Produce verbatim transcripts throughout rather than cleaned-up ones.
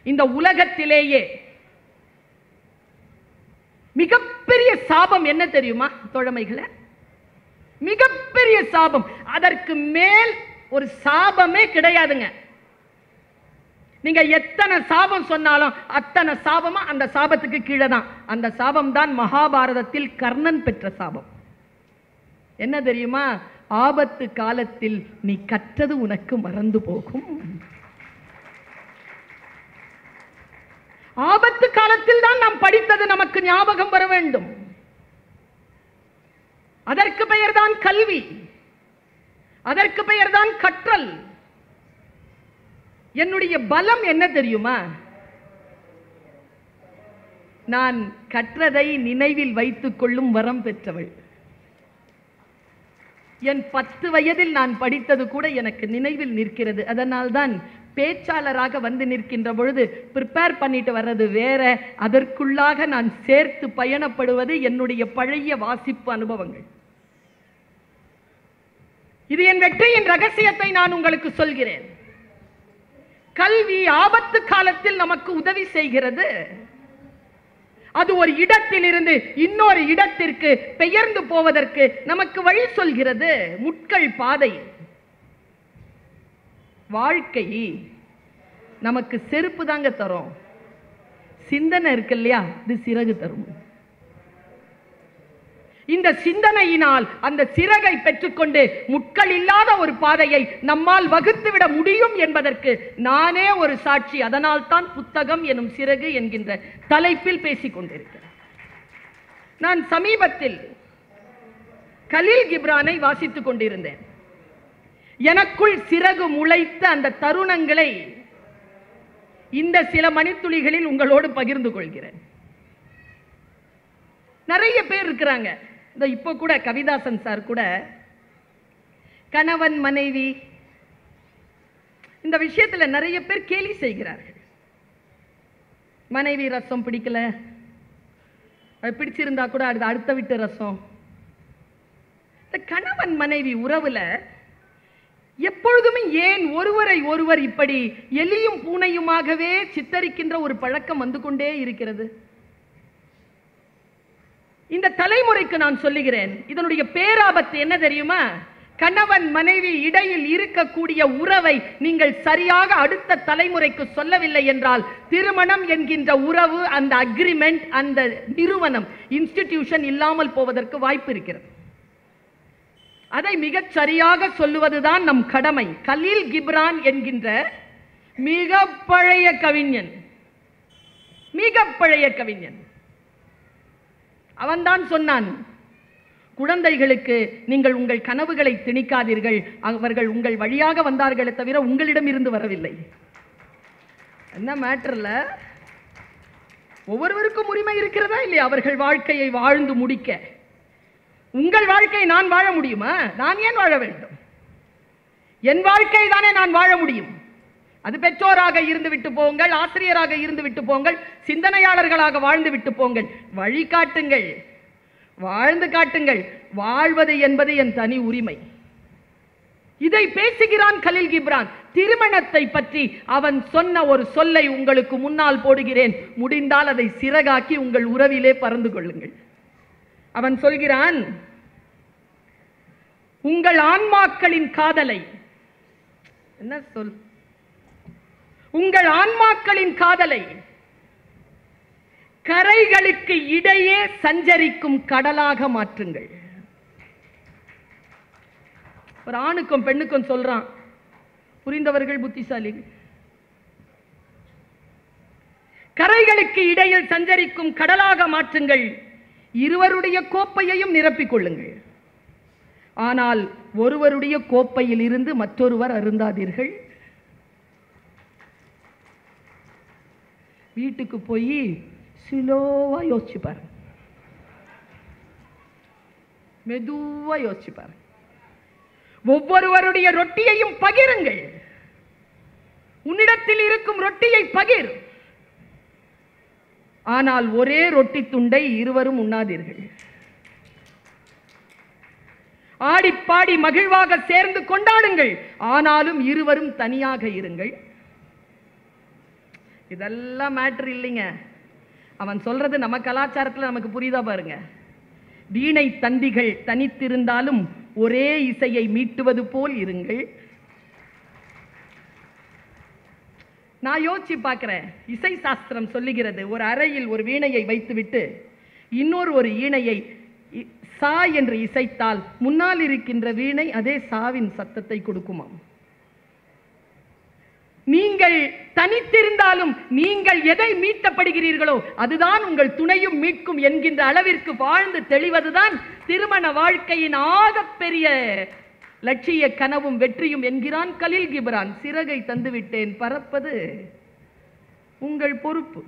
இந்த உலகத்திலேயே மிகப்பெரிய சாபம் என்ன தெரியுமா தோழமைகளே? மிகப்பெரிய சாபம். அதற்கு மேல் ஒரு சாபமே கிடையாதுங்க. நீங்க எத்தனை சாபம் சொன்னாலும் அத்தனை சாபமா அந்த சாபத்துக்கு கீழே தான். அந்த சாபம் தான் மகாபாரதத்தில் கர்ணன் பெற்ற சாபம். என்ன தெரியுமா? ஆபத்து காலத்தில் நீ கற்றது உனக்கு மறந்து போகும். ஆபத்து காலத்தில் தான் நாம் படித்தது நமக்கு ஞாபகம் வர வேண்டும். அதற்கு பெயர்தான் கல்வி, அதற்கு பெயர்தான் கற்றல். என்னுடைய பலம் என்ன தெரியுமா? நான் கற்றதை நினைவில் வைத்துக் கொள்ளும் வரம் பெற்றவள். என் பத்து வயதில் நான் படித்தது கூட எனக்கு நினைவில் நிற்கிறது. அதனால்தான் பேச்சாளராக வந்து நிற்கின்ற பொழுது ப்ரிப்பேர் பண்ணிட்டு வர்றது வேற, அதற்குள்ளாக நான் சேர்த்து பயணப்படுவது என்னுடைய பழைய வாசிப்பு அனுபவங்கள். இது என் வெற்றியின் ரகசியத்தை நான் உங்களுக்கு சொல்கிறேன். கல்வி ஆபத்து காலத்தில் நமக்கு உதவி செய்கிறது. அது ஒரு இடத்தில் இருந்து இன்னொரு இடத்திற்கு பெயர்ந்து போவதற்கு நமக்கு வழி சொல்கிறது. முட்கள் பாதை. வாழ்க்கை நமக்கு செருப்பு தாங்க தரும். சிந்தனை இருக்கு இல்லையா, இது சிறகு தரும். இந்த சிந்தனையினால் அந்த சிறகை பெற்றுக்கொண்டு முட்கள் இல்லாத ஒரு பாதையை நம்மால் வகுத்துவிட முடியும் என்பதற்கு நானே ஒரு சாட்சி. அதனால் தான் புத்தகம் எனும் சிறகு என்கின்ற தலைப்பில் பேசிக் கொண்டிருக்கிறேன். நான் சமீபத்தில் கலீல் கிப்ரானை வாசித்துக் கொண்டிருந்தேன். எனக்குள் சிறகு முளைத்த அந்த தருணங்களை இந்த சில மணித்துளிகளில் உங்களோடு பகிர்ந்து கொள்கிறேன். நிறைய பேர் இருக்கிறாங்க. இப்போ கூட கவிதாசன் சார் கூட கணவன் மனைவி இந்த விஷயத்துல நிறைய பேர் கேலி செய்கிறார்கள். மனைவி ரசம் பிடிக்கல, அது பிடிச்சிருந்தா கூட அது அடுத்த விட்டு ரசம். இந்த கணவன் மனைவி உறவுல எப்பொழுதுமே ஏன் ஒருவரை ஒருவர் இப்படி எலியும் பூனையுமாகவே சித்தரிக்கின்ற ஒரு பழக்கம் வந்து கொண்டே இருக்கிறது? இந்த தலைமுறைக்கு நான் சொல்லுகிறேன், இதனுடைய பேராபத்து என்ன தெரியுமா? கணவன் மனைவி இடையில் இருக்கக்கூடிய உறவை நீங்கள் சரியாக அடுத்த தலைமுறைக்கு சொல்லவில்லை என்றால் திருமணம் என்கின்ற உறவு, அந்த அக்ரிமெண்ட், அந்த நிறுவனம், இன்ஸ்டிடியூஷன் இல்லாமல் போவதற்கு வாய்ப்பு இருக்கிறது. அதை மிகச் சரியாக சொல்லுவதுதான் நம் கடமை. கலீல் கிப்ரான் என்கின்ற மிக பழைய கவிஞன், மிக பழைய கவிஞன், அவன்தான் சொன்னான், குழந்தைகளுக்கு நீங்கள் உங்கள் கனவுகளை திணிக்காதீர்கள், அவர்கள் உங்கள் வழியாக வந்தார்களே தவிர உங்களிடம் இருந்து வரவில்லை. என்ன மேட்டர்ல ஒவ்வொருவருக்கும் உரிமை இருக்கிறதா இல்லையா அவர்கள் வாழ்க்கையை வாழ்ந்து முடிக்க? உங்கள் வாழ்க்கையை நான் வாழ முடியுமா? நான் ஏன் வாழ வேண்டும்? என் வாழ்க்கை தானே நான் வாழ முடியும். அது பெற்றோராக இருந்து விட்டு போங்கள், ஆசிரியராக இருந்து விட்டு போங்கள், சிந்தனையாளர்களாக வாழ்ந்து விட்டு போங்கள், வழி காட்டுங்கள், வாழ்ந்து காட்டுங்கள். வாழ்வது என்பது என் தனி உரிமை. இதை பேசுகிறான் கலீல் கிப்ரான். திருமணத்தை பற்றி அவன் சொன்ன ஒரு சொல்லை உங்களுக்கு முன்னால் போடுகிறேன். முடிந்தால் அதை சிறகாக்கி உங்கள் உறவிலே பறந்து கொள்ளுங்கள். அவன் சொல்கிறான், உங்கள் ஆன்மாக்களின் காதலை, என்ன சொல், உங்கள் ஆன்மாக்களின் காதலை கரைகளுக்கு இடையே சஞ்சரிக்கும் கடலாக மாற்றுங்கள். ஒரு ஆணுக்கும் பெண்ணுக்கும் சொல்றான், புரிந்தவர்கள் புத்திசாலி. கரைகளுக்கு இடையில் சஞ்சரிக்கும் கடலாக மாற்றுங்கள், இருவருடைய கோப்பையையும் நிரப்பிக் கொள்ளுங்கள். ஆனால் ஒருவருடைய கோப்பையில் இருந்து மற்றொருவர் அருந்தாதீர்கள். வீட்டுக்கு போய் ஸ்லோவா யோசிச்சு பாருங்க, மெதுவா யோசிச்சு பாருங்க. ஒவ்வொருவருடைய ரொட்டியையும் பகிருங்கள். உன்னிடத்தில் இருக்கும் ரொட்டியை பகிர். ஆனால் ஒரே ரொட்டி துண்டை இருவரும் உண்ணாதீர்கள். ஆடி பாடி மகிழ்வாக சேர்ந்து கொண்டாடுங்கள், ஆனாலும் இருவரும் தனியாக இருங்கள். இதெல்லாம் மேட்ரு இல்லைங்க. அவன் சொல்றது நம்ம கலாச்சாரத்தில் நமக்கு புரியுதா பாருங்க. வீணை தந்திகள் தனித்திருந்தாலும் ஒரே இசையை மீட்டுவது போல் இருங்கள். நான் யோசிச்சு பார்க்கிறேன். இசை சாஸ்திரம் சொல்லுகிறது, ஒரு அறையில் ஒரு வீணையை வைத்துவிட்டு இன்னொரு ஒரு ஈணையை சா என்று இசைத்தால் முன்னால் இருக்கின்ற வீணை அதே சாவின் சத்தத்தை கொடுக்குமாம். நீங்கள் தனித்திருந்தாலும் நீங்கள் எதை மீட்டப்படுகிறீர்களோ அதுதான் உங்கள் துணையும் மீட்கும் என்கின்ற அளவிற்கு வாழ்ந்து தெளிவதுதான் திருமண வாழ்க்கையின் ஆகப்பெரிய லட்சிய கனவும் வெற்றியும் என்கிறான் கலீல் கிப்ரான். சிறகை தந்துவிட்டேன், பறப்பது உங்கள் பொறுப்பு.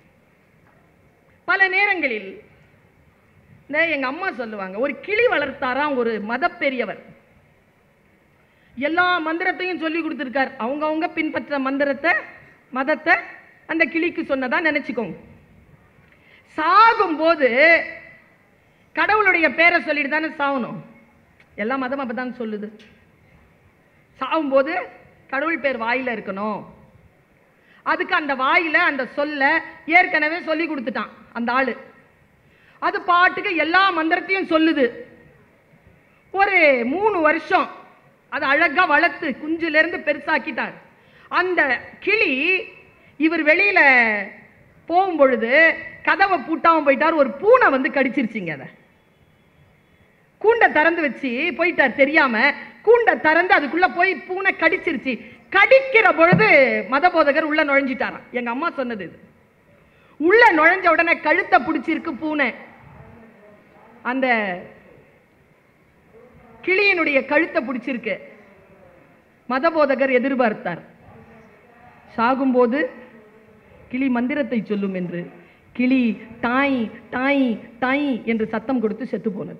பல நேரங்களில் எங்க அம்மா சொல்லுவாங்க, ஒரு கிளி வளர்த்தாராம் ஒரு மத பெரியவர். எல்லா மந்திரத்தையும் சொல்லி கொடுத்திருக்கார். அவங்க அவங்க பின்பற்ற மந்திரத்தை மதத்தை அந்த கிளிக்கு சொன்னதா நினைச்சுக்கோங்க. சாகும் போது கடவுளுடைய பேரை சொல்லிட்டு தானே சாகணும். எல்லா மதமும் அப்பதான் சொல்லுது. சாகும் போது கடவுள் பேர் வாயில இருக்கணும். அதுக்கு அந்த வாயில அந்த சொல்ல ஏற்கனவே சொல்லி கொடுத்துட்டான் அந்த ஆளு. அது பாட்டுக்கு எல்லா மந்திரத்தையும் சொல்லுது. ஒரு மூணு வருஷம் அது அழகா வளர்த்து குஞ்சுல இருந்து பெருசாக்கிட்டார். அந்த கிளி இவர் வெளியில போகும் பொழுது கதவை பூட்டாம போயிட்டார். ஒரு பூனை வந்து கடிச்சிருச்சிங்க. அதை கூண்டை திறந்து வச்சு போயிட்டார் தெரியாம. கூண்டை திறந்து அதுக்குள்ள போய் பூனை கடிச்சிருச்சு. கடிக்கிற பொழுது மத போதகர் உள்ள நுழைஞ்சிட்டாராம். எங்க அம்மா சொன்னது இது. உள்ள நுழைஞ்ச உடனே கழுத்தை பிடிச்சிருக்கு பூனை. அந்த கிளியினுடைய கழுத்தை பிடிச்சிருக்கு. மதபோதகர் எதிர்பார்த்தார், சாகும்போது கிளி மந்திரத்தை சொல்லும் என்று. கிளி தாய் தாய் தாய் என்று சத்தம் கொடுத்து செத்து போனது.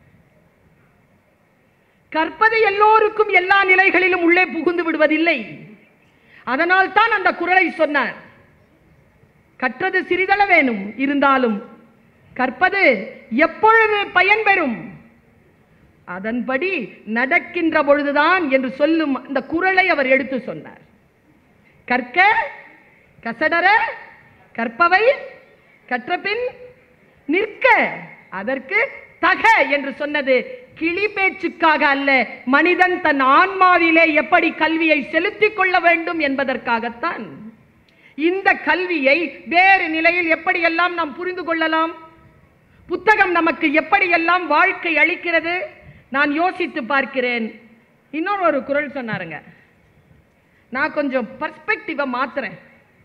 கற்பது எல்லோருக்கும் எல்லா நிலைகளிலும் உள்ளே புகுந்து விடுவதில்லை. அதனால் தான் அந்த குறளை சொன்னார். கற்றது சிறிதள வேணும், இருந்தாலும் கற்பது எப்பொழுது பயன் பெறும், அதன்படி நடக்கின்ற பொழுதுதான் என்று சொல்லும் அந்த குறளை அவர் எடுத்து சொன்னார். கற்க கசடர கற்பவை கற்றபின் நிற்க அதற்கு தக என்று சொன்னது கிளி பேச்சுக்காக அல்ல, மனிதன் தன் ஆன்மாவிலே எப்படி கல்வியை செலுத்திக் கொள்ள வேண்டும் என்பதற்காகத்தான். இந்த கல்வியை வேறு நிலையில் எப்படியெல்லாம் நாம் புரிந்து கொள்ளலாம், புத்தகம் நமக்கு எப்படியெல்லாம் வாழ்க்கை அளிக்கிறது, நான் யோசித்து பார்க்கிறேன். இன்னொரு ஒரு குறள் சொன்னாருங்க, நான் கொஞ்சம் பர்ஸ்பெக்டிவை மாத்துறேன்.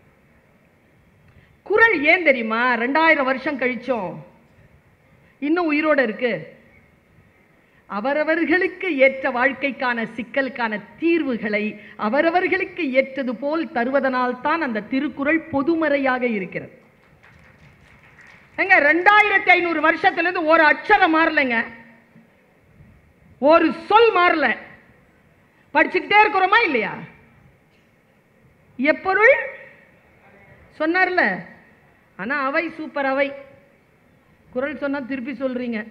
குறள் ஏன் தெரியுமா ரெண்டாயிரம் வருஷம் கழிச்சோம் இன்னும் உயிரோடு இருக்கு? அவரவர்களுக்கு ஏற்ற வாழ்க்கைக்கான சிக்கலுக்கான தீர்வுகளை அவரவர்களுக்கு ஏற்றது போல் தருவதனால் தான் அந்த திருக்குறள் பொதுமறையாக இருக்கிறது. எங்க ரெண்டாயிரத்தி ஐநூறு வருஷத்திலிருந்து ஒரு அக்ஷரம் மாறலைங்க, ஒரு சொல் மாறல. படிச்சுக்கிட்டே இருக்கிறோமா இல்லையா? எப்பொருள் சொன்னார்ல, ஆனா அவை சூப்பர். அவை குறள் சொன்னா திருப்பி சொல்றீங்க.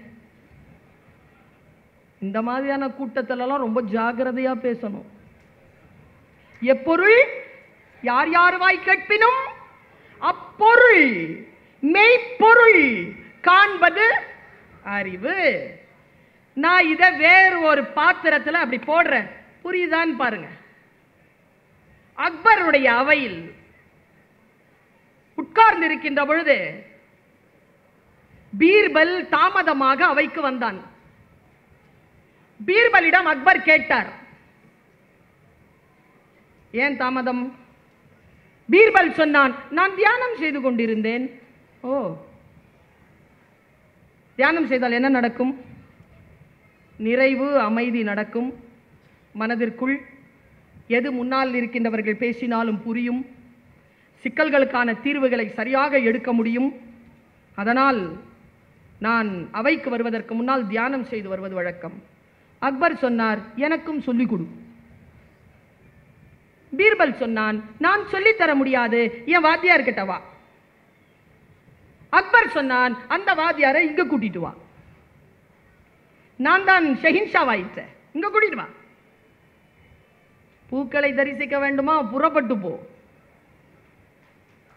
இந்த மாதிரியான கூட்டத்திலெல்லாம் ரொம்ப ஜாகிரதையா பேசணும். எப்பொருள் யார் யார் வாய் கேட்பினும் அப்பொருள் மெய்ப்பொருள் காண்பது அறிவு. நான் இதை வேறு ஒரு பாத்திரத்தில் அப்படி போடுறேன், புரியுதான்னு பாருங்க. அக்பருடைய அவையில் உட்கார்ந்து இருக்கின்ற பொழுது பீர்பல் தாமதமாக அவைக்கு வந்தான். பீர்பலிடம் அக்பர் கேட்டார், ஏன் தாமதம்? பீர்பல் சொன்னான், நான் தியானம் செய்து கொண்டிருந்தேன். ஓ, தியானம் செய்தால் என்ன நடக்கும்? நிறைவு அமைதி நடக்கும். மனதிற்குள் எது முன்னால் இருக்கின்றவர்கள் பேசினாலும் புரியும். சிக்கல்களுக்கான தீர்வுகளை சரியாக எடுக்க முடியும். அதனால் நான் அவைக்கு வருவதற்கு முன்னால் தியானம் செய்து வருவது வழக்கம். அக்பர் சொன்னார், எனக்கும் சொல்லிக் கொடு. பீர்பல் சொன்னான், நான் சொல்லித்தர முடியாது, என் வாத்தியார் கிட்ட வா. அக்பர் சொன்னான், அந்த வாத்தியாரை இங்க கூட்டிட்டு வா. நான் தான் ஷெஹின்ஷாவாயிட்டேன், இங்க கூட்டிட்டு வா. பூக்களை தரிசிக்க வேண்டுமா? புறப்பட்டு போ.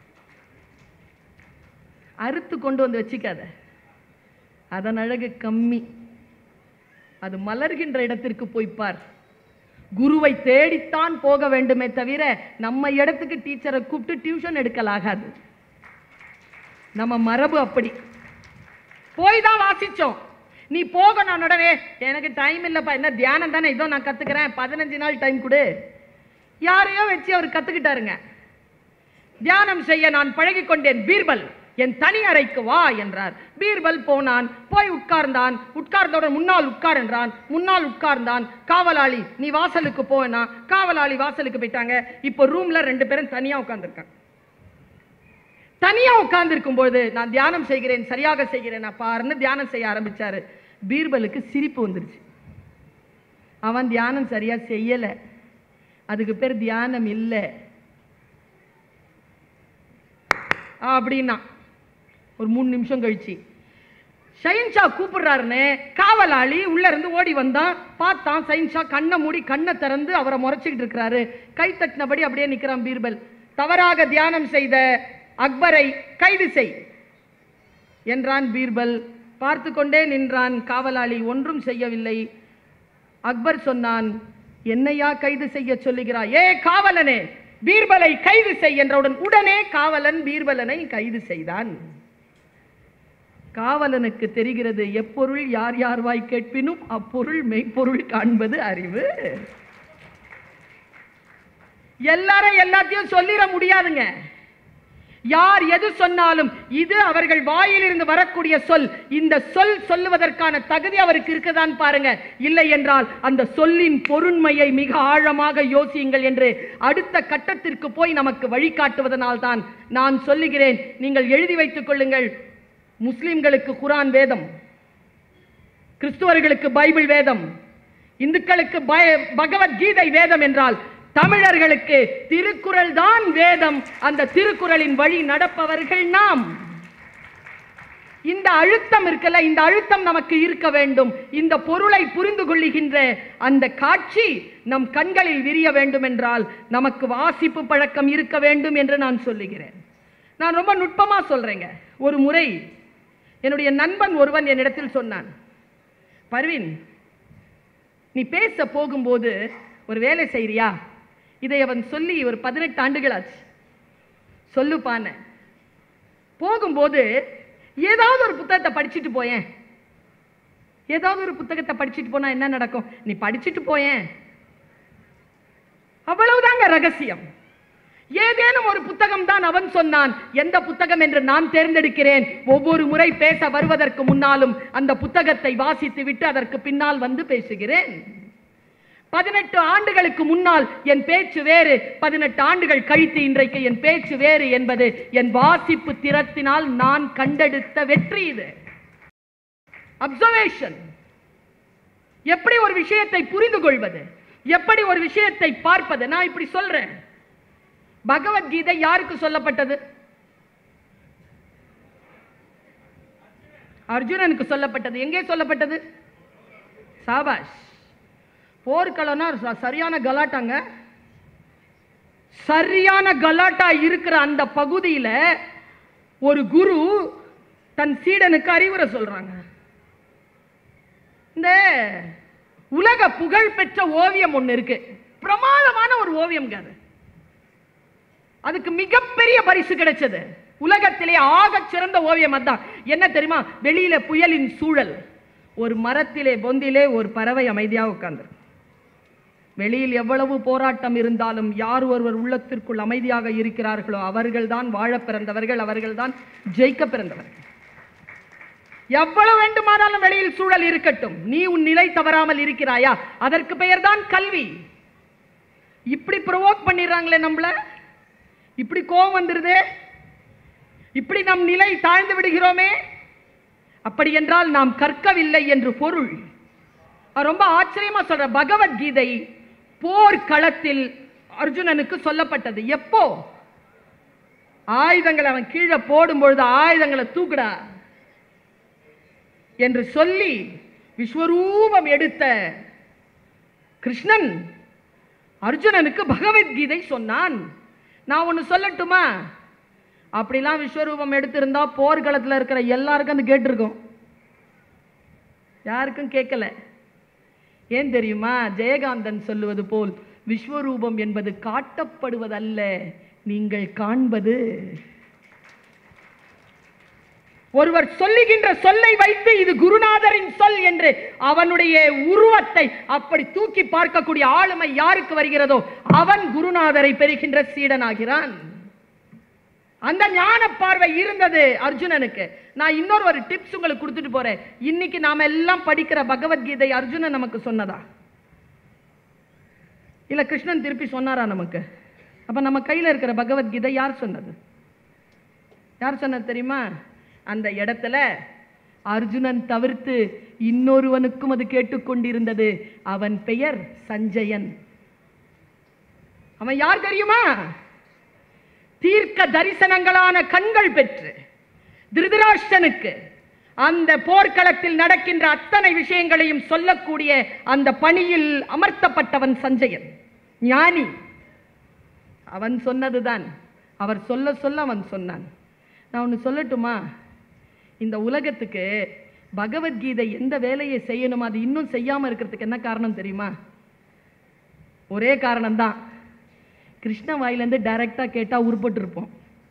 அறுத்து கொண்டு வந்து வச்சுக்காத, அதன் அழகு கம்மி. அது மலர்கின்ற இடத்திற்கு போய்ப்பார். குருவை தேடித்தான் போக வேண்டுமே தவிர நம்ம இடத்துக்கு டீச்சரை கூப்பிட்டு டியூஷன் எடுக்கலாகாது. நம்ம மரபு அப்படி. போய் தான் வாசிச்சோம். நீ போகணும் உடனே, எனக்கு டைம் இல்லப்பா, என்ன தியானம் தானே, இதோ நான் கத்துக்கிறேன், பதினஞ்சு நாள் டைம் கொடு. யாரையோ வச்சு அவர் கத்துக்கிட்டாருங்க. தியானம் செய்ய நான் பழகி கொண்டேன், பீர்பல் என் தனி அறைக்கு வா என்றார். பீர்பல் போனான், போய் உட்கார்ந்தான். உட்கார்ந்தோட முன்னால் உட்கார் என்றான், முன்னால் உட்கார்ந்தான். காவலாளி நீ வாசலுக்கு போனா, காவலாளி வாசலுக்கு போயிட்டாங்க. இப்போ ரூம்ல ரெண்டு பேரும் தனியா உட்கார்ந்துருக்காங்க. தனியா உட்கார்ந்து இருக்கும் போது நான் தியானம் செய்கிறேன், சரியாக செய்கிறேன் பாருன்னு தியானம் செய்ய ஆரம்பிச்சாரு. பீர்பலுக்கு சிரிப்பு வந்துருச்சு. அவன் தியானம் சரியா செய்யல, அதுக்கு பேர் தியானம் இல்லை அப்படின்னா. ஒரு மூணு நிமிஷம் கழிச்சு ஷஹின்ஷா கூப்பிடுறாருன்னு காவலாளி உள்ள இருந்து ஓடி வந்தான். பார்த்தான், ஷஹின்ஷா கண்ணை மூடி கண்ணை திறந்து அவரை முறைச்சிக்கிட்டு இருக்கிறாரு. கை தட்டினபடி அப்படியே நிற்கிறான் பீர்பல். தவறாக தியானம் செய்த அக்பரை கைது செய் என்றான் பீர்பல். பார்த்து கொண்டே நின்றான். காவலாளி ஒன்றும் செய்யவில்லை. அக்பர் சொன்னான், என்னையா கைது செய்ய சொல்லுகிறாய்? ஏ காவலனே, பீர்பலை கைது செய் என்றவுடன் உடனே காவலன் பீர்பலனை கைது செய்தான். காவலனுக்கு தெரிகிறது, எப்பொருள் யார் யார் வாய் கேட்பினும் அப்பொருள் மெய்ப்பொருள் காண்பது அறிவு. எல்லாரும் எல்லாத்தையும் சொல்லிட முடியாதுங்க. யார் எது சொன்னாலும் இது அவர்கள் வாயிலிருந்து வரக்கூடிய சொல். இந்த சொல் சொல்லுவதற்கான தகுதி அவருக்கு இருக்குதான் பாருங்க. இல்லை என்றால் அந்த சொல்லின் பொருண்மையை மிக ஆழமாக யோசியுங்கள் என்று அடுத்த கட்டத்திற்கு போய் நமக்கு வழிகாட்டுவதனால் தான் நான் சொல்லுகிறேன். நீங்கள் எழுதி வைத்துக் கொள்ளுங்கள். முஸ்லிம்களுக்கு குரான் வேதம், கிறிஸ்துவர்களுக்கு பைபிள் வேதம், இந்துக்களுக்கு பகவத்கீதை வேதம் என்றால் தமிழர்களுக்கு திருக்குறள் தான் வேதம். அந்த திருக்குறளின் வழி நடப்பவர்கள் நாம். இந்த அழுத்தம் இருக்கல, இந்த அழுத்தம் நமக்கு இருக்க வேண்டும். இந்த பொருளை புரிந்து கொள்ளுகின்ற அந்த காட்சி நம் கண்களில் விரிய வேண்டும் என்றால் நமக்கு வாசிப்பு பழக்கம் இருக்க வேண்டும் என்று நான் சொல்லுகிறேன். நான் ரொம்ப நுட்பமா சொல்றேங்க. ஒரு முறை என்னுடைய நண்பன் ஒருவன் என்னிடத்தில் சொன்னான், பர்வீன், நீ பேச போகும்போது ஒரு வேலை செய்றியா? இதை அவன் சொல்லி ஒரு பதினெட்டு ஆண்டுகள் ஆச்சு. சொல்லுப்பான போகும்போது ஏதாவது ஒரு புத்தகத்தை படிச்சுட்டு போயேன். ஏதாவது ஒரு புத்தகத்தை படிச்சுட்டு போனா என்ன நடக்கும்? நீ படிச்சுட்டு போயேன், அவ்வளவுதாங்க ரகசியம். ஏதேனும் ஒரு புத்தகம் தான் அவன் சொன்னான். எந்த புத்தகம் என்று நான் தேர்ந்தெடுக்கிறேன். ஒவ்வொரு முறை பேச வருவதற்கு முன்னாலும் அந்த புத்தகத்தை வாசித்து விட்டு அதற்கு பின்னால் வந்து பேசுகிறேன். பதினெட்டு ஆண்டுகளுக்கு முன்னால் என் பேச்சு வேறு, பதினெட்டு ஆண்டுகள் கழித்து இன்றைக்கு என் பேச்சு வேறு என்பது என் வாசிப்பு திறத்தினால் நான் கண்டெடுத்த வெற்றி. இது அப்சர்வேஷன். எப்படி ஒரு விஷயத்தை புரிந்து கொள்வது, எப்படி ஒரு விஷயத்தை பார்ப்பது. நான் இப்படி சொல்றேன், பகவத்கீதை யாருக்கு சொல்லப்பட்டது? அர்ஜுனனுக்கு சொல்லப்பட்டது. எங்கே சொல்லப்பட்டது? சாபாஷ். போர்க்களம்னா சரியான கலாட்டாங்க. சரியான கலாட்டா இருக்கிற அந்த பகுதியில ஒரு குரு தன் சீடனுக்கு அறிவுரை சொல்றாங்க. இந்த உலக புகழ் பெற்ற ஓவியம் ஒண்ணு இருக்கு, பிரமாதமான ஒரு ஓவியம். அது அதுக்கு மிகப்பெரிய பரிசு கிடைச்சது. உலகத்திலே ஆக சிறந்த ஓவியம் அதான். என்ன தெரியுமா? வெளியில புயலின் சூழல், ஒரு மரத்திலே பொந்திலே ஒரு பறவை அமைதியாக உட்கார்ந்து. வெளியில் எவ்வளவு போராட்டம் இருந்தாலும் யார் ஒருவர் உள்ளத்திற்குள் அமைதியாக இருக்கிறார்களோ அவர்கள் தான் வாழ பிறந்தவர்கள், அவர்கள் தான் ஜெயிக்க பிறந்தவர்கள். எவ்வளவு வேண்டுமானாலும் வெளியில் சூழல் இருக்கட்டும், நீ உன் நிலை தவறாமல் இருக்கிறாயா? அதற்கு பெயர் தான் கல்வி. இப்படி ப்ரொவோக் பண்ணிடுறாங்களே நம்மள, இப்படி கோபம் வந்துருது, இப்படி நம் நிலை தாழ்ந்து விடுகிறோமே. அப்படி என்றால் நாம் கற்கவில்லை என்று பொருள். ரொம்ப ஆச்சரியமா சொல்ற. பகவத்கீதை போர்க்களத்தில் அர்ஜுனனுக்கு சொல்லப்பட்டது. எப்போ? ஆயுதங்களை அவன் கீழே போடும் பொழுது ஆயுதங்களை தூக்குடா என்று சொல்லி விஸ்வரூபம் எடுத்த கிருஷ்ணன் அர்ஜுனனுக்கு பகவத்கீதை சொன்னான். நான் ஒன்னு சொல்லட்டுமா? அப்படிலாம் விஸ்வரூபம் எடுத்திருந்தா போர்க்களத்தில் இருக்கிற எல்லாருக்கும் அது கேட்டிருக்கும். யாருக்கும் கேட்கல. ஏன் தெரியுமா? ஜெயகாந்தன் சொல்லுவது போல் விஸ்வரூபம் என்பது காட்டப்படுவதல்ல, நீங்கள் காண்பது. ஒருவர் சொல்லுகின்ற சொல்லை வைத்து இது குருநாதரின் சொல் என்று அவனுடைய உருவத்தை அப்படி தூக்கி பார்க்கக்கூடிய ஆளுமை யாருக்கு வருகிறதோ அவன் குருநாதரை பெறுகின்ற சீடனாகிறான். அந்த ஞான பார்வை இருந்தது அர்ஜுனனுக்கு. நான் இன்னொரு ஒரு டிப்ஸ் உங்களுக்கு கொடுத்துட்டு போறேன். இன்னைக்கு நாம எல்லாம் படிக்கிற பகவத்கீதை அர்ஜுனன் நமக்கு சொன்னதா இல்ல கிருஷ்ணன் திருப்பி சொன்னாரா நமக்கு? அப்ப நம்ம கையில இருக்கிற பகவத்கீதை யார் சொன்னது? யார் சொன்னது தெரியுமா? அந்த இடத்துல அர்ஜுனன் தவிர்த்து இன்னொருவனுக்கும் அது கேட்டுக்கொண்டிருந்தது. அவன் பெயர் சஞ்சயன். அவன் யார் தெரியுமா? தீர்க்க தரிசனங்களான கண்கள் பெற்று திருதராஷ்டிரனுக்கு அந்த போர்க்களத்தில் நடக்கின்ற அத்தனை விஷயங்களையும் சொல்லக்கூடிய அந்த பணியில் அமர்த்தப்பட்டவன் சஞ்சயன், ஞானி. அவன் சொன்னதுதான். அவர் சொல்ல சொல்ல அவன் சொன்னான். நான் ஒன்று சொல்லட்டுமா? இந்த உலகத்துக்கு பகவத்கீதை எந்த வேலையை செய்யணுமோ அது இன்னும் செய்யாமல் இருக்கிறதுக்கு என்ன காரணம் தெரியுமா? ஒரே காரணம்தான். கிருஷ்ண வாயிலிருந்து டைரக்டா கேட்டா உருப்பட்டு இருப்போம்.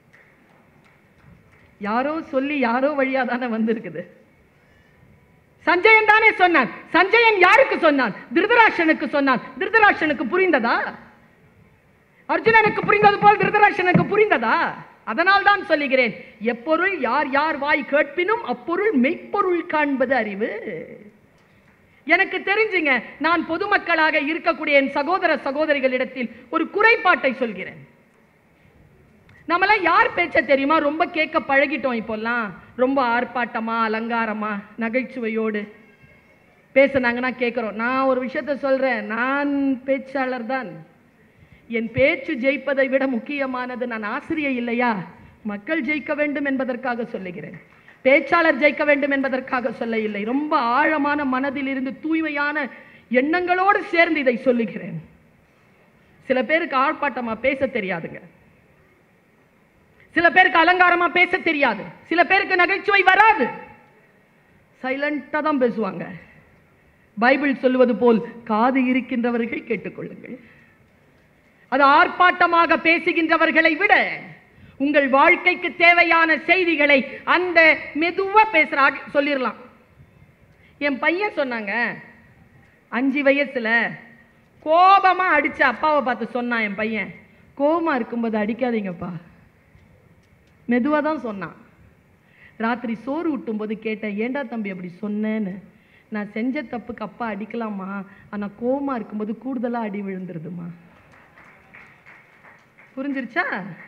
யாரோ சொல்லி யாரோ வழியா தானே வந்திருக்குது. சஞ்சயன் தானே சொன்னான். சஞ்சயன் யாருக்கு சொன்னான்? திருதராஷ்டிரனுக்கு சொன்னான். திருதராஷ்டிரனுக்கு புரிந்ததா? அர்ஜுனனுக்கு புரிந்தது போல் திருதராஷ்டிரனுக்கு புரிந்ததா? அதனால் தான் சொல்லுகிறேன், எப்பொருள் யார் யார் வாய் கேட்பினும் அப்பொருள் மெய்ப்பொருள் காண்பது அறிவு. எனக்கு தெரிஞ்சுங்க, நான் பொதுமக்களாக இருக்கக்கூடிய என் சகோதர சகோதரிகளிடத்தில் ஒரு குறைபாட்டை சொல்கிறேன். நம்மள யார் பேச்ச தெரியுமா ரொம்ப கேட்க பழகிட்டோம். இப்போல்லாம் ரொம்ப ஆர்ப்பாட்டமா அலங்காரமா நகைச்சுவையோடு பேசுனாங்கன்னா கேட்கிறோம். நான் ஒரு விஷயத்த சொல்றேன், நான் பேச்சாளர் தான். என் பேச்சு ஜெயிப்பதை விட முக்கியமானது நான் ஆசிரியை இல்லையா? மக்கள் ஜெயிக்க வேண்டும் என்பதற்காக சொல்லுகிறேன். பேச்சாளர் ஜெயிக்க வேண்டும் என்பதற்காக சொல்ல இல்லை. ரொம்ப ஆழமான மனதில் இருந்து தூய்மையான எண்ணங்களோடு சேர்ந்து இதை சொல்லுகிறேன். சில பேருக்கு ஆர்ப்பாட்டமா பேச தெரியாதுங்க. சில பேருக்கு அலங்காரமா பேச தெரியாது. சில பேருக்கு நகைச்சுவை வராது. சைலண்டா தான் பேசுவாங்க. பைபிள் சொல்லுவது போல் காது இருக்கின்றவர்கள் கேட்டுக்கொள்ளுங்கள். அது ஆர்ப்பாட்டமாக பேசுகின்றவர்களை விட உங்கள் வாழ்க்கைக்கு தேவையான செய்திகளை அந்த மெதுவா பேசுற சொல்லிடலாம். என் பையன் சொன்னாங்க, அஞ்சு வயசுல கோபமா அடிச்ச அப்பாவை பார்த்து சொன்னான். என் பையன் கோபமா இருக்கும்போது அடிக்காதீங்கப்பா, மெதுவா தான் சொன்னான். ராத்திரி சோறு ஊட்டும் போது கேட்டேன், ஏண்டா தம்பி அப்படி சொன்னேன்னு. நான் செஞ்ச தப்புக்கு அப்பா அடிக்கலாமா, ஆனா கோபமா இருக்கும்போது கூடுதலா அடி விழுந்துருதுமா. புரிஞ்சிருச்சா?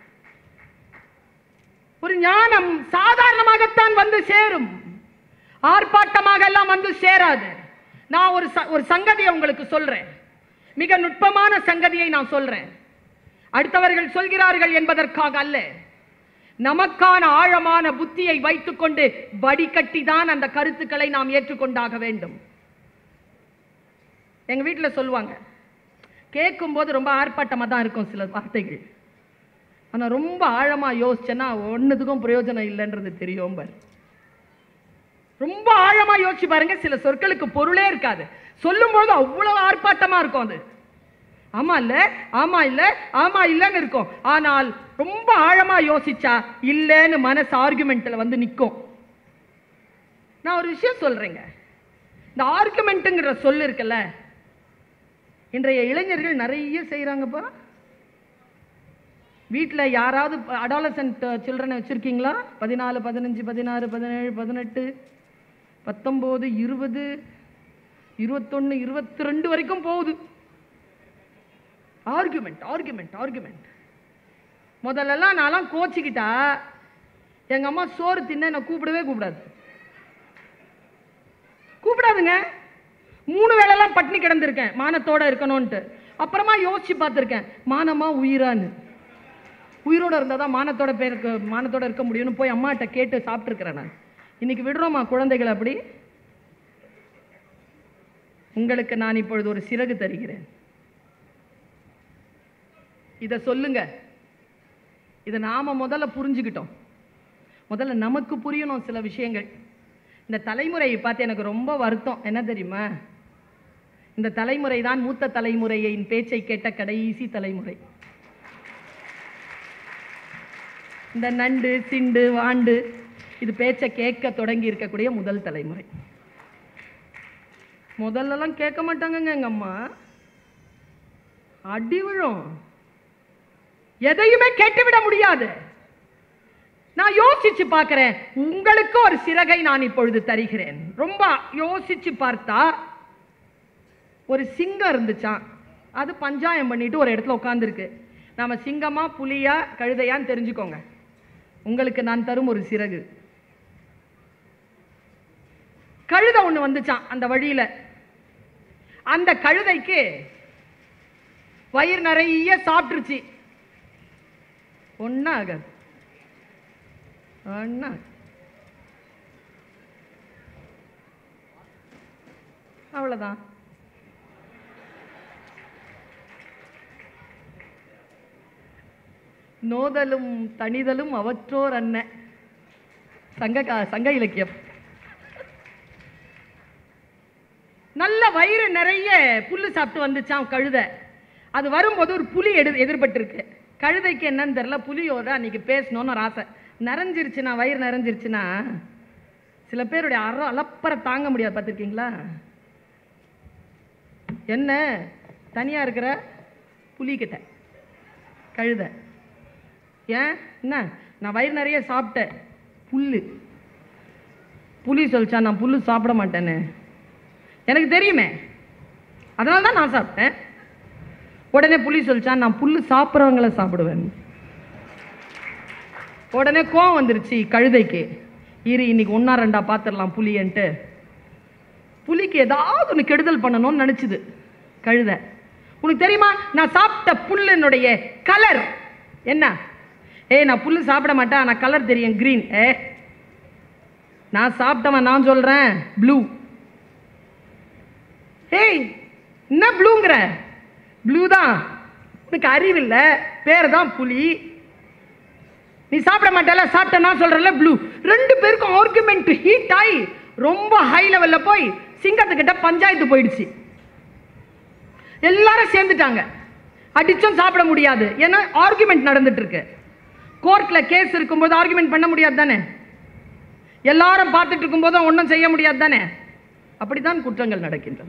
ஒரு ஞானம் சாதாரணமாகத்தான் வந்து சேரும், ஆர்ப்பாட்டமாக எல்லாம் வந்து சேராது. நான் ஒரு ஒரு சங்கதியை உங்களுக்கு சொல்றேன், மிக நுட்பமான சங்கதியை நான் சொல்றேன். அடுத்தவர்கள் சொல்கிறார்கள் என்பதற்காக அல்ல, நமக்கான ஆழமான புத்தியை வைத்துக்கொண்டு வடிகட்டி தான் அந்த கருத்துக்களை நாம் ஏற்றுக்கொண்டாக வேண்டும். எங்க வீட்டில் சொல்லுவாங்க, கேட்கும் போது ரொம்ப ஆர்ப்பாட்டமா தான் இருக்கும் சில வார்த்தைகள், ஆனா ரொம்ப ஆழமா யோசிச்சேன்னா ஒன்னுத்துக்கும் பிரயோஜனம் இல்லைன்றது தெரியும். ரொம்ப ஆழமா யோசிச்சு பாருங்க, சில சொற்களுக்கு பொருளே இருக்காது, சொல்லும் போது அவ்வளவு ஆர்ப்பாட்டமா இருக்கும். அது ஆமா இல்ல ஆமா இல்ல ஆமா இல்லன்னு இருக்கும். ஆனால் ரொம்ப ஆழமா யோசிச்சா இல்லன்னு மனசு ஆர்குமெண்ட்ல வந்து நிற்கும். நான் ஒரு விஷயம் சொல்றேங்க, இந்த ஆர்குமெண்ட்ங்கிற சொல் இருக்குல்ல, இன்றைய இளைஞர்கள் நிறைய செய்யறாங்கப்பா. வீட்டில் யாராவது அடாலசன்ட் சில்ட்ரனை வச்சிருக்கீங்களா? பதினாலு பதினஞ்சு பதினாறு பதினேழு பதினெட்டு பத்தொம்போது இருபது இருபத்தொன்னு இருபத்தி ரெண்டு வரைக்கும் போகுது. Argument argument argument. முதல்லலாம் நான்லாம் கோச்சிக்கிட்டா எங்க அம்மா சோறு தின்ன என்னை கூப்பிடவே கூப்பிடாது, கூப்பிடாதுங்க. மூணு வேளைலாம் பட்டினி கிடந்திருக்கேன் மானத்தோட இருக்கணும்ட்டு. அப்புறமா யோசிச்சு பார்த்துருக்கேன், மானமா உயிரான்னு. உயிரோட இருந்தாதான் மானத்தோட பேருக்கு மானத்தோட இருக்க முடியும்னு போய் அம்மாட்ட கேட்டு சாப்பிட்டுருக்கிறேன் நான். இன்னைக்கு விடுறோமா குழந்தைகள் அப்படி? உங்களுக்கு நான் இப்பொழுது ஒரு சிறகு தருகிறேன், இதை சொல்லுங்க. இதை நாம முதல்ல புரிஞ்சுக்கிட்டோம். முதல்ல நமக்கு புரியணும் சில விஷயங்கள். இந்த தலைமுறையை பார்த்து எனக்கு ரொம்ப வருத்தம். என்ன தெரியுமா? இந்த தலைமுறை தான் மூத்த தலைமுறையின் பேச்சை கேட்ட கடைசி தலைமுறை. இந்த நண்டு சிண்டு வாண்டு இது பேச்சை கேட்க தொடங்கி இருக்கக்கூடிய முதல் தலைமுறை. முதல்லலாம் கேட்க மாட்டாங்கங்க. எங்க அம்மா அடி விழும். எதையுமே கேட்டுவிட முடியாது. நான் யோசிச்சு பார்க்கிறேன். உங்களுக்கு ஒரு சிறகை நான் இப்பொழுது தருகிறேன். ரொம்ப யோசிச்சு பார்த்தா ஒரு சிங்கம் இருந்துச்சான். அது பஞ்சாயம் பண்ணிட்டு ஒரு இடத்துல உட்கார்ந்துருக்கு. நாம சிங்கமா புலியா கழுதையான்னு தெரிஞ்சுக்கோங்க. உங்களுக்கு நான் தரும் ஒரு சிறகு. கழுதை ஒண்ணு வந்துச்சான் அந்த வழியில. அந்த கழுதைக்கு வயிறு நிறைய சாப்பிட்டுருச்சு. ஒன்னா ஆகாது. ஒன்னா அவ்வளவுதான். நோதலும் தனிதலும் அவற்றோர் அன்ன. சங்க சங்க இலக்கியம். நல்ல வயிறு நிறைய புல்லு சாப்பிட்டு வந்துச்சான் கழுதை. அது வரும்போது ஒரு புலி எடு எதிர்பட்டு இருக்கு. கழுதைக்கு என்னன்னு தெரியல, புலியோட அன்னைக்கு பேசணும்னு ஒரு ஆசை. நிறைஞ்சிருச்சுன்னா, வயிறு நிறைஞ்சிருச்சுன்னா சில பேருடைய அற அலப்பறை தாங்க முடியாது. பார்த்துருக்கீங்களா? என்ன தனியா இருக்கிற புலிகிட்ட கழுதை, ஏன் என்ன நான் வயிறு நிறைய சாப்பிட்டேன் புல்லு. புலி சொல்லிச்சா நான் புல்லு சாப்பிட மாட்டேன்னு. எனக்கு தெரியுமே, அதனால தான் நான் சாப்பிட்டேன். உடனே புலி சொல்லிச்சா நான் புல்லு சாப்பிட்றவங்கள சாப்பிடுவேன். உடனே கோவம் வந்துருச்சு கழுதைக்கு. இரு இன்னைக்கு ஒன்னா ரெண்டா பார்த்துடலாம் புலியன்ட்டு. புலிக்கு ஏதாவது ஒன்று கெடுதல் பண்ணணும்னு நினைச்சுது கழுதை. உனக்கு தெரியுமா நான் சாப்பிட்ட புல்லுனுடைய கலர் என்ன? ஏ நான் புல்லு சாப்பிட மாட்டேன், நான் கலர் தெரியும், கிரீன். ஏ நான் சாப்பிட்டவன் நான் சொல்றேன் ப்ளூ. ஏய் என்ன ப்ளூங்கிற? ப்ளூ தான். உனக்கு அறிவில்ல, பேர் தான் புலி. நீ சாப்பிட மாட்டல, சாப்பிட்ட நான் சொல்றல ப்ளூ. ரெண்டு பேருக்கும் ஆர்குமெண்ட் ஹீட் ஆகி ரொம்ப ஹை லெவல்ல போய் சிங்கத்துக்கிட்ட பஞ்சாயத்து போயிடுச்சு. எல்லாரும் சேர்ந்துட்டாங்க. அடிச்சும் சாப்பிட முடியாது, ஏன்னா ஆர்குமெண்ட் நடந்துட்டு இருக்கு. கோர்ட்ல கேஸ் இருக்கும்போது ஆர்குமெண்ட் பண்ண முடியாது தானே? எல்லாரும் பார்த்துட்டு இருக்கும் போது ஒன்றும் செய்ய முடியாது தானே? அப்படித்தான் குற்றங்கள் நடக்கின்றன.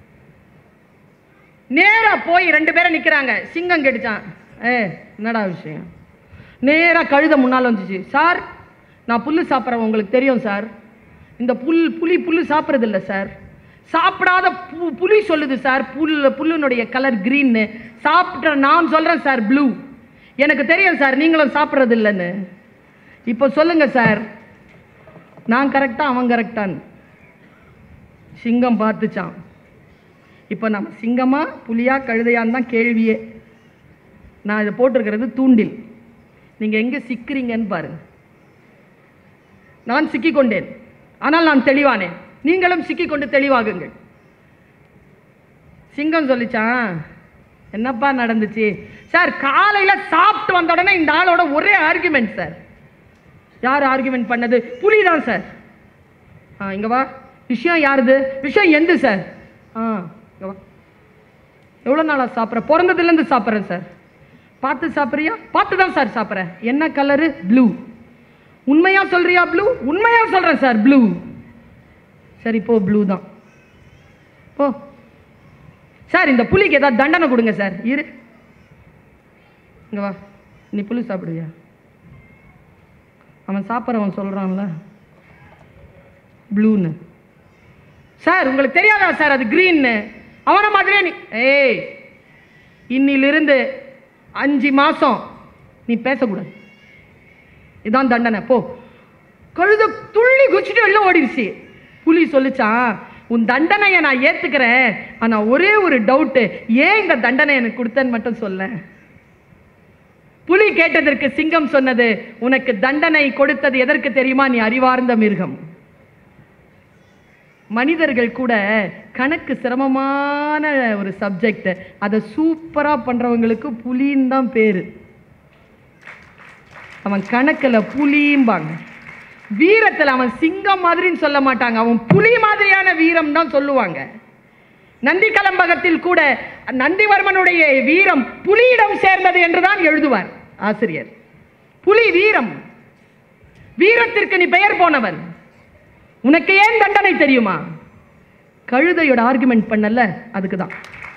நேரா போய் ரெண்டு பேரும் நிக்கிறாங்க. சிங்கம் கெடுச்சான். ஏ என்னடா விஷயம்? நேரா கழுத முன்னால் வந்துச்சு. சார் நான் புல்லு சாப்பிட்றேன், உங்களுக்கு தெரியும் சார். இந்த புல் புலி புல்லு சாப்பிட்றது இல்லை சார். சாப்பிடாத பு புலி சொல்லுது சார் புல் புல்லுனுடைய கலர் கிரீன்னு. சாப்பிட்ற நான் சொல்றேன் சார் ப்ளூ. எனக்கு தெரியும் சார் நீங்களும் சாப்பிட்றது இல்லைன்னு. இப்போ சொல்லுங்க சார், நான் கரெக்டா அவன் கரெக்டான்னு? சிங்கம் பார்த்துச்சான். இப்போ நம்ம சிங்கமா புலியா கழுதையான்னு தான் கேள்வியே. நான் இதை போட்டிருக்கிறது தூண்டில். நீங்க எங்க சிக்கிறீங்கன்னு பாருங்க. நான் சிக்கிக்கொண்டேன், ஆனால் நான் தெளிவானேன். நீங்களும் சிக்கிக்கொண்டு தெளிவாகுங்கள். சிங்கம் சொல்லிச்சான், என்னப்பா நடந்துச்சு சார்? காலையில சாப்பிட்டு வந்த உடனே இந்த ஆளோட ஒரே ஆர்குமெண்ட் சார். யார் ஆர்குமெண்ட் பண்ணது? புலி தான் சார். ஆ இங்க வா. விஷயம் யாருது? விஷயம் எந்த சார்? ஆ இங்க வா. எவ்வளோ நாளா சாப்பிட்ற? பிறந்ததுலேருந்து சாப்பிட்றேன் சார். பார்த்து சாப்பிட்றியா? பார்த்து தான் சார் சாப்பிட்றேன். என்ன கலரு? ப்ளூ. உண்மையா சொல்றியா ப்ளூ? உண்மையா சொல்றேன் சார் ப்ளூ. சரி போ, ப்ளூ தான் போ. சார் இந்த புலிக்கு ஏதாவது தண்டனை கொடுங்க சார். இரு இங்க வா. நீ புலி சாப்பிடுவியா? அவன் சாப்பிட்றவன் சொல்றான்ல ப்ளூன்னு. சார் உங்களுக்கு தெரியாதா சார் அது கிரீன்னு? அவன மாதிரியே நீ. ஏய் இன்னிலிருந்து அஞ்சு மாசம் நீ பேசக்கூடாது. இதான் தண்டனை, போ. கழுத துள்ளி குச்சிட்டு வெளில ஓடிடுச்சு. புலி சொல்லிச்சான், உன் தண்டனையை நான் ஏத்துக்கிறேன், ஆனா ஒரே ஒரு டவுட்டு, ஏன் இந்த தண்டனை எனக்கு கொடுத்தேன்னு மட்டும் சொல்ல. புலி கேட்டதற்கு சிங்கம் சொன்னது, உனக்கு தண்டனை கொடுத்தது எதற்கு தெரியுமா? நீ அறிவார்ந்த மிருகம். மனிதர்கள் கூட கணக்கு சிரமமான ஒரு சப்ஜெக்ட், அதை சூப்பரா பண்றவங்களுக்கு புலின்னு தான் பேரு. அவன் கணக்கில் புலியும்பாங்க. வீரத்தில் அவன் சிங்கம் மாதிரின்னு சொல்ல மாட்டாங்க, அவன் புலி மாதிரியான வீரம் தான் சொல்லுவாங்க. நந்தி கலம்பகத்தில் கூட நந்திவர்மனுடைய வீரம் புலியிடம் சேர்ந்தது என்றுதான் எழுதுவார் ஆசிரியர். புலி வீரம், வீரத்திற்கு நீ பெயர் போனவன், உனக்கு ஏன் தண்டனை தெரியுமா? கழுதையோட ஆர்குமெண்ட் பண்ணல, அதுக்குதான்.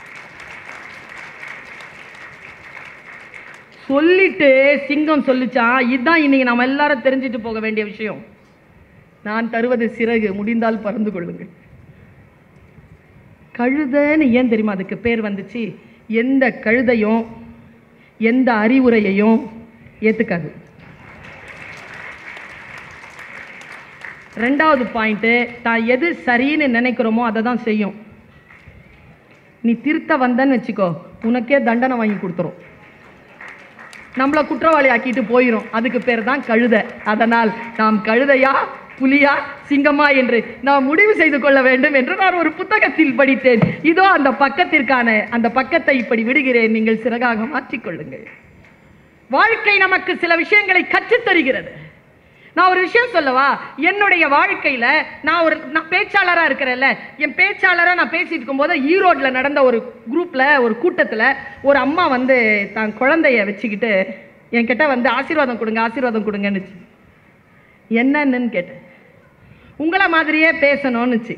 சொல்லிட்டு சிங்கம் சொல்லிச்சா, இதுதான் இன்னைக்கு நாம எல்லாரும் தெரிஞ்சிட்டு போக வேண்டிய விஷயம். நான் தருவது சிறகு, முடிந்தால் பறந்து கொள்ளுங்கள். கழுதைன்னு ஏன் தெரியுமா அதுக்கு பேர் வந்துச்சு? எந்த கழுதையும் எந்த அறிவுரையையும் ஏத்துக்காது. ரெண்டாவது பாயிண்ட், தான் எது சரின்னு நினைக்கிறோமோ அதை தான் செய்யும். நீ திருத்த வந்தன்னு வச்சுக்கோ, உனக்கே தண்டனை வாங்கி கொடுத்துரும், நம்மளை குற்றவாளி ஆக்கிட்டு போயிடும். அதுக்கு பேர் தான் கழுதை. அதனால் நாம் கழுதையா புலியா சிங்கமா என்று நாம் முடிவு செய்து கொள்ள வேண்டும் என்று நான் ஒரு புத்தகத்தில் படித்தேன். இதோ அந்த பக்கத்திற்கான அந்த பக்கத்தை இப்படி விடுகிறேன், நீங்கள் சிறகாக மாற்றிக்கொள்ளுங்கள். வாழ்க்கை நமக்கு சில விஷயங்களை கற்றுத் தருகிறது. நான் ஒரு விஷயம் சொல்லவா, என்னுடைய வாழ்க்கையில நான் ஒரு நான் பேச்சாளரா இருக்கிறேன்ல, என் பேச்சாளரா நான் பேசிட்டு இருக்கும் போது ஈரோட்ல நடந்த ஒரு குரூப்ல ஒரு கூட்டத்துல ஒரு அம்மா வந்து தான் குழந்தைய வச்சுக்கிட்டு என்கிட்ட வந்து ஆசீர்வாதம் கொடுங்க ஆசீர்வாதம் கொடுங்கன்னு. என்னன்னு கேட்டேன். உங்களை மாதிரியே பேசணும்னுச்சு.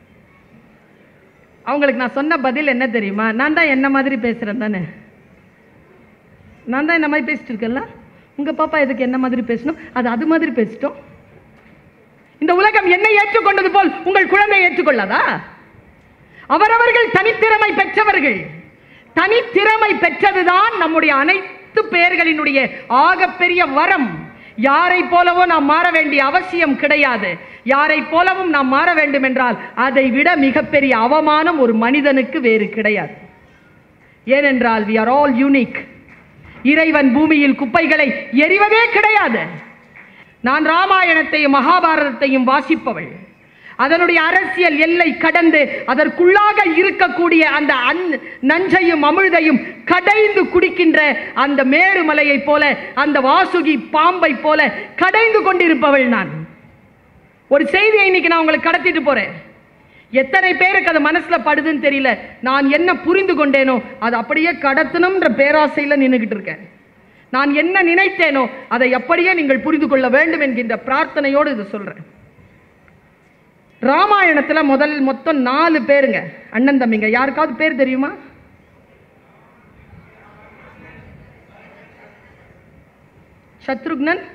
அவங்களுக்கு நான் சொன்ன பதில் என்ன தெரியுமா? நான் தான் என்ன மாதிரி பேசுறேன் தானே, நான் தான் என்ன மாதிரி பேசிட்டு இருக்கேன்ல, உங்க பாப்பா எதுக்கு என்ன மாதிரி பேசணும்? அது அது மாதிரி பேசிட்டோம். இந்த உலகம் என்னை ஏற்றுக்கொண்டது போல் உங்கள் குழந்தை ஏற்றுக்கொள்ளாதா? அவரவர்கள் தனித்திறமை பெற்றவர்கள். தனித்திறமை பெற்றதுதான் நம்முடைய அனைத்து பெயர்களினுடைய ஆகப்பெரிய வரம். யாரை போலவோ நாம் மாற வேண்டிய அவசியம் கிடையாது. யாரை போலவும் நாம் மாற வேண்டும் என்றால் அதை விட மிகப்பெரிய அவமானம் ஒரு மனிதனுக்கு வேறு கிடையாது. ஏனென்றால் we are all unique. இறைவன் பூமியில் குப்பைகளை எறிவதே கிடையாது. நான் ராமாயணத்தையும் மகாபாரதத்தையும் வாசிப்பவள். அதனுடைய அரசியல் எல்லை கடந்து அதற்குள்ளாக இருக்கக்கூடிய அந்த நஞ்சையும் அமிழ்தையும் கடைந்து குடிக்கின்ற அந்த மேருமலையை போல, அந்த வாசுகி பாம்பை போல கடைந்து கொண்டிருப்பவள் நான். ஒரு செய்தியை இன்னைக்கு நான் உங்களுக்கு கடத்திட்டு போறேன். எத்தனை பேருக்கு அது மனசுல படுதுன்னு தெரியல. நான் என்ன புரிந்து கொண்டேனோ அது அப்படியே கடத்தணும்ன்ற பேராசையில நின்றுகிட்டு இருக்கேன். நான் என்ன நினைத்தேனோ அதை அப்படியே நீங்கள் புரிந்து கொள்ள வேண்டும் என்கின்ற பிரார்த்தனையோடு இது சொல்றேன். ராமாயணத்துல முதல் மொத்தம் நாலு பேருங்க, அண்ணன் தம்பிங்க. யாருக்காவது பேர் தெரியுமா? சத்ருக்னன்.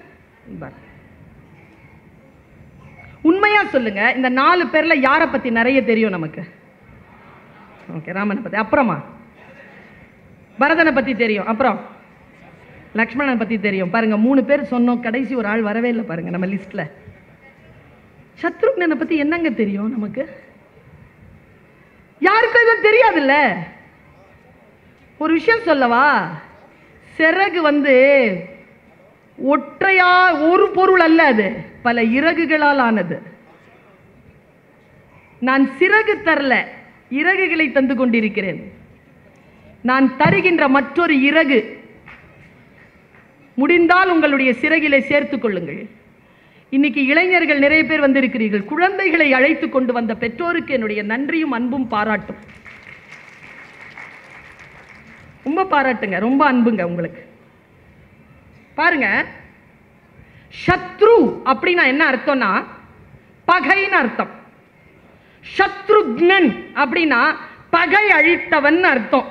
உண்மையா சொல்லுங்க, இந்த நாலு பேர்ல யாரை பத்தி நிறைய தெரியும் நமக்கு? ஓகே, ராமனை பத்தி. அப்புறமா பரதனை பத்தி தெரியும். அப்புறம் லக்ஷ்மணனை பத்தி தெரியும். பாருங்க, மூணு பேர் சொன்னோம், கடைசி ஒரு ஆள் வரவே இல்லை பாருங்க நம்ம லிஸ்ட்ல. சத்ருக்னனை பத்தி என்னங்க தெரியும் நமக்கு? யாருக்கும் எதுவும் தெரியாதுல்ல. ஒரு விஷயம் சொல்லவா, சிறகு வந்து ஒற்றையா ஒரு பொருள் அல்ல, அது பல இறகுகளால் ஆனது. நான் சிறகு தரல, இறகுகளை தந்து கொண்டிருக்கிறேன். நான் தருகின்ற மற்றொரு இறகு முடிந்தால் உங்களுடைய சிறகிலே சேர்த்துக் கொள்ளுங்கள். இன்னைக்கு இளைஞர்கள் நிறைய பேர் வந்திருக்கிறீர்கள். குழந்தைகளை அழைத்து கொண்டு வந்த பெற்றோருக்கு என்னுடைய நன்றியும் அன்பும் பாராட்டும். ரொம்ப பாராட்டுங்க, ரொம்ப அன்புங்க உங்களுக்கு. பாருங்க, சத்ரு அப்படின்னா என்ன அர்த்தம்னா பகைன்னு அர்த்தம். சத்ருக்னன் அப்படின்னா பகை அழித்தவன் அர்த்தம்.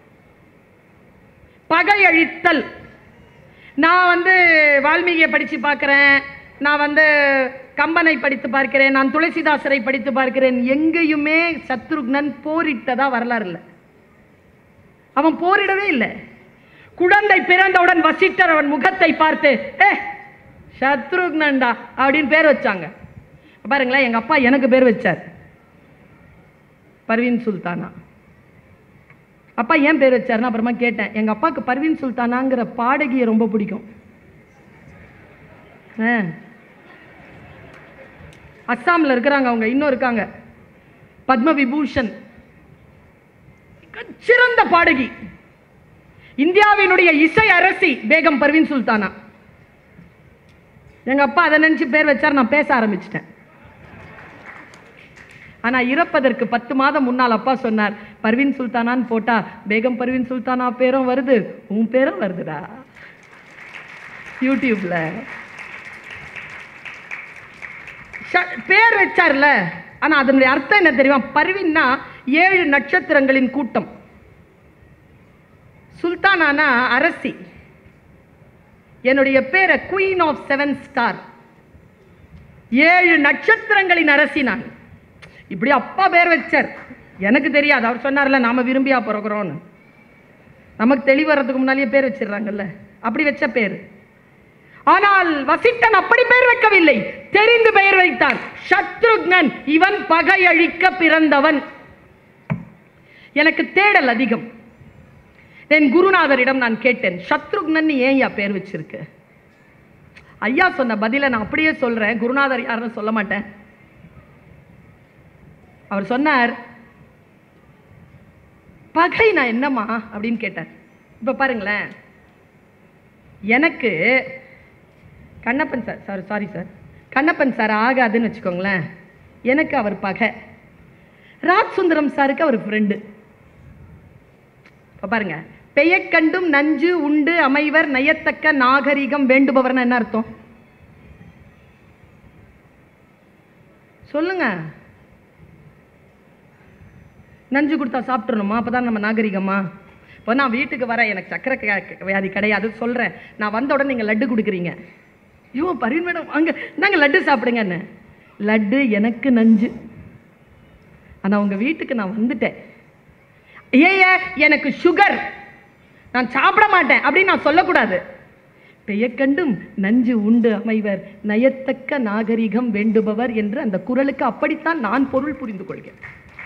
பகை அழித்தல். நான் வந்து வால்மீகியை படிச்சு பார்க்கிறேன், நான் வந்து கம்பனை படித்து பார்க்கிறேன், நான் துளசிதாசரை படித்து பார்க்கிறேன். எங்கேயுமே சத்ருக்னன் போரிட்டதா வரலாறு இல்லை. அவன் போரிடவே இல்லை. குழந்தை பிறந்தவுடன் வசிட்டர் அவன் முகத்தை பார்த்து ஏ சத்ருக்னன்டா அப்படின்னு பேர் வச்சாங்க. பாருங்களேன், எங்க அப்பா எனக்கு பேர் வச்சார் பர்வீன் சுல்தானா. அப்பா ஏன் பேர் வச்சாருன்னா அப்புறமா கேட்டேன். எங்க அப்பாவுக்கு பர்வீன் சுல்தானாங்கிற பாடகியை ரொம்ப பிடிக்கும். அஸ்ஸாமில் இருக்கிறாங்க அவங்க, இன்னும் இருக்காங்க, பத்ம விபூஷன், சிறந்த பாடகி, இந்தியாவினுடைய இசை அரசி பேகம் பர்வீன் சுல்தானா. எங்க அப்பா அதை நினைச்சு பேர் வச்சார், நான் பேச ஆரம்பிச்சிட்டேன். ஆனா இறப்பதற்கு பத்து மாதம் முன்னால் அப்பா சொன்னார், பர்வீன் சுல்தானான்னு போட்டா பேகம் பர்வீன் சுல்தானா பேரும் வருது, உன் பேரும் வருதுடா யூடியூப்ல. பேர் வச்சார்ல, ஆனா அதனுடைய அர்த்தம் என்ன தெரியுமா? பர்வீன்னா ஏழு நட்சத்திரங்களின் கூட்டம், சுல்தானானா அரசி. என்னுடைய பேரை குயின் ஆஃப் செவன் ஸ்டார், ஏழு நட்சத்திரங்களின் அரசி நான். இப்படி அப்பா பேர் வச்சார், எனக்கு தெரியாது. அவர் சொன்னார்ல நாம விரும்பியா பிறக்கிறோன்னு, நமக்கு தெளிவு வர்றதுக்கு முன்னாலேயே பேர் வச்சிடறாங்கல்ல, அப்படி வச்ச பேர். ஆனால் வசிட்டன் அப்படி பெயர் வைக்கவில்லை, தெரிந்து பெயர் வைத்தான். சத்ருக்னன், இவன் பகை அழிக்க பிறந்தவன். எனக்கு தேடல் அதிகம். என் குருநாதரிடம் நான் கேட்டேன், சத்ருக்னன் ஏன் யா பேர் வச்சிருக்கு? ஐயா சொன்ன பதில நான் அப்படியே சொல்றேன், குருநாதர் யாருன்னு சொல்ல மாட்டேன். அவர் சொன்னார், பகை நான் என்னம்மா அப்படின்னு கேட்டார். இப்ப பாருங்களேன், எனக்கு Kannappan sir sir sorry sir Kannappan sir ஆகாதுன்னு வச்சுக்கோங்களேன், எனக்கு அவர் பகை. ராஜ் சுந்தரம் சாருக்கு அவர் ஃப்ரெண்டு. இப்போ பாருங்க, பெயக்கண்டும் நஞ்சு உண்டு அமைவர் நயத்தக்க நாகரிகம் வேண்டுபவர்னா என்ன அர்த்தம் சொல்லுங்க? நஞ்சு கொடுத்தா சாப்பிட்றணுமா? அப்பதான் நம்ம நாகரிகமா? இப்போ நான் வீட்டுக்கு வரேன், எனக்கு சக்கரை வியாதி கிடையாது சொல்றேன், நான் வந்த உடனே நீங்க லட்டு கொடுக்குறீங்க. ஐயோ பர்வீன் மேடம் அங்க நாங்க லட்டு சாப்பிடுங்க. என்ன லட்டு எனக்கு நஞ்சு, ஆனா உங்க வீட்டுக்கு நான் வந்துட்டேன், ஏ எனக்கு சுகர், நான் சாப்பிட மாட்டேன் அப்படின்னு நான் சொல்லக்கூடாது. பெயக்கண்டும் நஞ்சு உண்டு அமைவர் நயத்தக்க நாகரிகம் வேண்டுபவர் என்று அந்த குறளுக்கு அப்படித்தான் நான் பொருள் புரிந்து கொள்கிறேன்.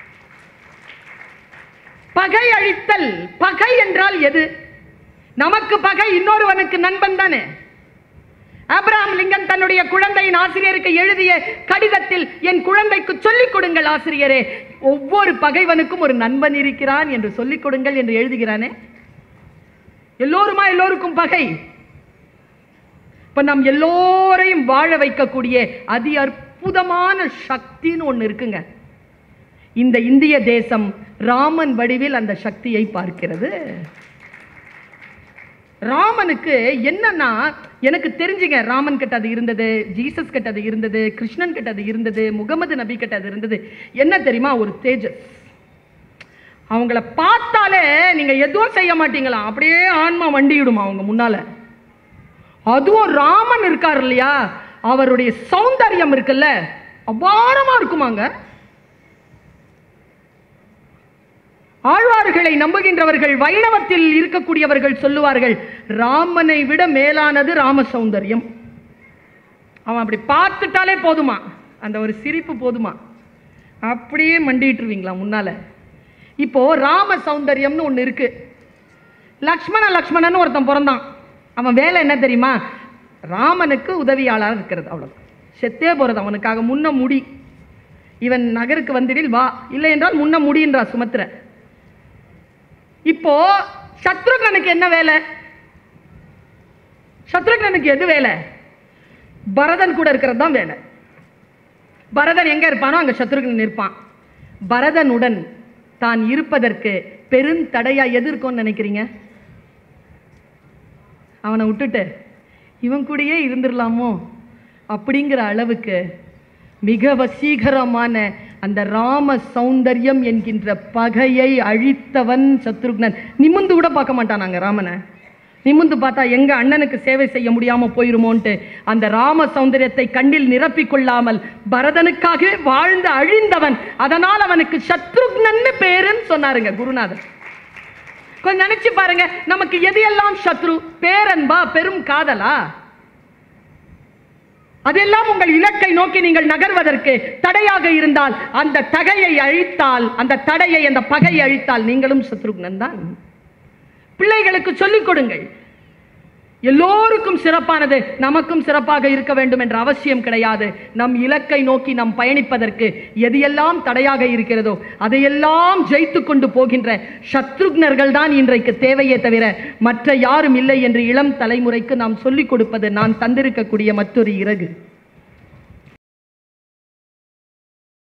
பகை அழித்தல், பகை என்றால் எது? நமக்கு பகை இன்னொருவனுக்கு நண்பன் தானே. ஆபிரகாம் லிங்கன் தன்னுடைய குழந்தையின் ஆசிரியருக்கு எழுதிய கடிதத்தில், என் குழந்தைக்கு சொல்லிக் கொடுங்கள் ஆசிரியரே, ஒவ்வொரு பகைவனுக்கும் ஒரு நண்பன் இருக்கிறான் என்று சொல்லிக் கொடுங்கள் என்று எழுதுகிறானே. எல்லோருமா எல்லோருக்கும் பகை. இப்ப நம் எல்லோரையும் வாழ வைக்கக்கூடிய அதி அற்புதமான சக்தின்னு ஒண்ணு இருக்குங்க. இந்த இந்திய தேசம் ராமன் வடிவில் அந்த சக்தியை பார்க்கிறது. ராமனுக்கு என்னன்னா, எனக்கு தெரிஞ்சுங்க, ராமன் கிட்ட அது இருந்தது, ஜீசஸ் கிட்ட அது இருந்தது, கிருஷ்ணன் கிட்ட அது இருந்தது, முகமது நபி கிட்ட அது இருந்தது. என்ன தெரியுமா? ஒரு தேஜஸ். அவங்கள பார்த்தாலே நீங்க எதுவும் செய்ய மாட்டீங்களா, அப்படியே ஆன்மா வண்டியிடுமா அவங்க முன்னால. அதுவும் ராமன் இருக்கார் இல்லையா, அவருடைய சௌந்தர்யம் இருக்குல்ல, அபாரமா இருக்குமாங்க. ஆழ்வார்களை நம்புகின்றவர்கள், வைணவத்தில் இருக்கக்கூடியவர்கள் சொல்லுவார்கள், ராமனை விட மேலானது ராம சௌந்தர்யம். அவன் அப்படி பார்த்துட்டாலே போதுமா, அந்த ஒரு சிரிப்பு போதுமா, அப்படியே மண்டிட்டுருவீங்களா முன்னால. இப்போ ராம சௌந்தர்யம்னு ஒன்று இருக்கு. லக்ஷ்மண லக்ஷ்மணன் ஒருத்தன் பிறந்தான். அவன் வேலை என்ன தெரியுமா? ராமனுக்கு உதவியாளர் இருக்கிறது, அவ்வளவு. செத்தே போறது அவனுக்காக. முன்ன முடி, இவன் நகருக்கு வந்திடில் வா, இல்லை என்றால் முன்ன முடின்றா சுமத்திர. இப்போ சத்ருகனுக்கு என்ன வேலை? சத்ருகனுக்கு எது வேலை? பரதன் கூட இருக்கிறது தான் வேலை. பரதன் எங்க இருப்பானோ அங்க சத்ருகன் இருப்பான். பரதனுடன் தான் இருப்பதற்கு பெருந்தடையா எது இருக்கும்னு நினைக்கிறீங்க? அவனை விட்டுட்டு இவன் கூடயே இருந்துடலாமோ அப்படிங்கிற அளவுக்கு மிக வசீகரமான அந்த ராம சௌந்தர்யம் என்கின்ற பகையை அழித்தவன் சத்ருக்னன். நிமிந்து கூட பார்க்க மாட்டானாங்க ராமனை. நிமிந்து பார்த்தா எங்க அண்ணனுக்கு சேவை செய்ய முடியாம போயிருமோன்ட்டு அந்த ராம சௌந்தரியத்தை கண்ணில் நிரப்பிக் கொள்ளாமல் பரதனுக்காக வாழ்ந்து அழிந்தவன். அதனால் அவனுக்கு சத்ருக்னன்னு பேருன்னு சொன்னாருங்க குருநாதர். கொஞ்சம் நினைச்சு பாருங்க, நமக்கு எது எல்லாம் சத்ரு? பேரன்பா, பெரும் காதலா? அதெல்லாம் உங்கள் இலக்கை நோக்கி நீங்கள் நகர்வதற்கு தடையாக இருந்தால், அந்த தகையை அழித்தால், அந்த தடையை, அந்த பகையை அழித்தால் நீங்களும் சத்ருக்னன் தான். பிள்ளைகளுக்கு சொல்லிக் கொடுங்கள். எல்லோருக்கும் சிறப்பானது நமக்கும் சிறப்பாக இருக்க வேண்டும் என்ற அவசியம் கிடையாது. நம் இலக்கை நோக்கி நாம் பயணிப்பதற்கு எது எல்லாம் தடையாக இருக்கிறதோ அதையெல்லாம் ஜெயித்து கொண்டு போகின்ற சத்ருக்னர்கள் தான் இன்றைக்கு தேவையே தவிர மற்ற யாரும் இல்லை என்று இளம் தலைமுறைக்கு நாம் சொல்லிக் கொடுப்பது நான் தந்திருக்கக்கூடிய மற்றொரு இறகு.